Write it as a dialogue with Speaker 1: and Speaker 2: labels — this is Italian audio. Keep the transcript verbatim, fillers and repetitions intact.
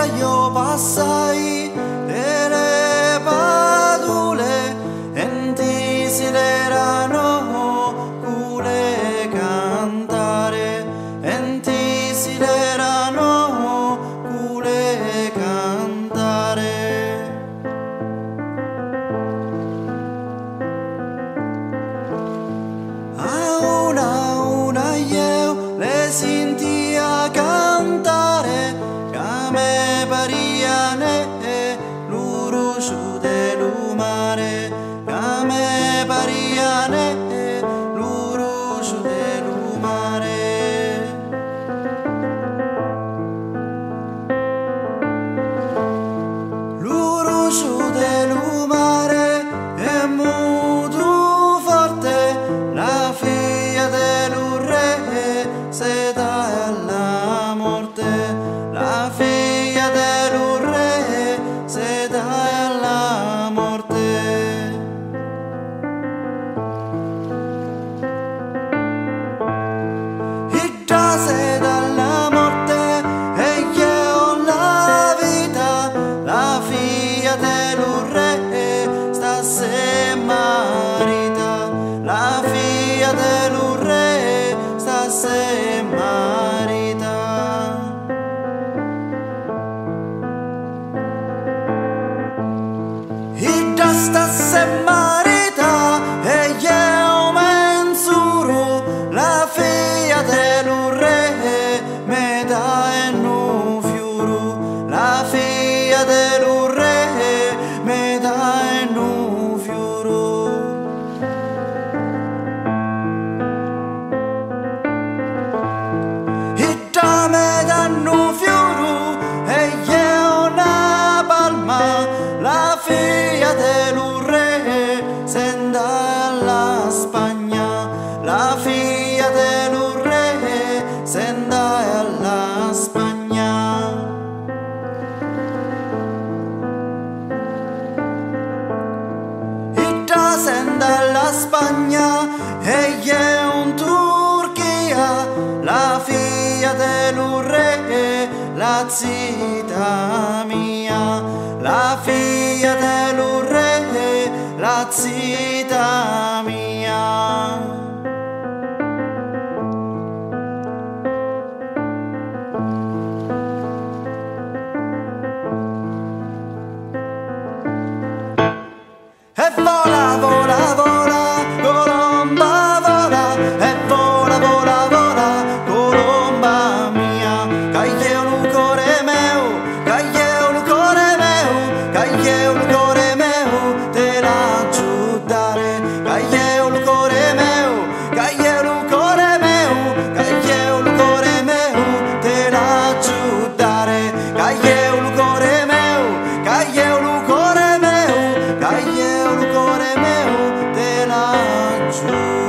Speaker 1: io passai delle padule e ti si lerano cule cantare e ti si lerano cule cantare. A una una io le sentia cantare, che me pariane l'uruccio del mare, che me pariane l'uruccio del mare. L'uruccio del mare è molto forte, la figlia del re se dà alla morte, la figlia del re se dà alla morte. E già se dalla morte e io la vita, la figlia del re sta se marita, la figlia del re sta se marita. E già sta se marita e io mensuro, la figlia del re me dà e no fiuro, la figlia del re me dà e no fiuro. E già me danno fiuro e io una palma, la figlia del re se andà alla Spagna, la figlia del re se andà alla Spagna. E già se andà alla Spagna e io in Turchia, la figlia del re, la zita mia, la figlia del re, la zita mia. E vola, vola, vola, colomba vola, e vola, vola, vola, colomba mia. Caglieu lu core meu, caglieu lu core meu, caglieu lu core meu, te lascio dare. Caglieu lu core meu, caglieu lu core meu, caglieu lu core meu, te lascio dare. Caglieu lu core meu, caglieu lu core meu, caglieu lu core meu, te lascio